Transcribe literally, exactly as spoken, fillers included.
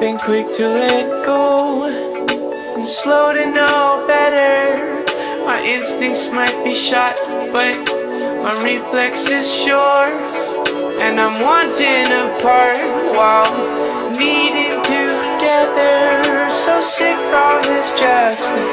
been quick to let go and slow to know better. My instincts might be shot, but my reflex is sure. And I'm wanting apart while needing together. So sick from this justice.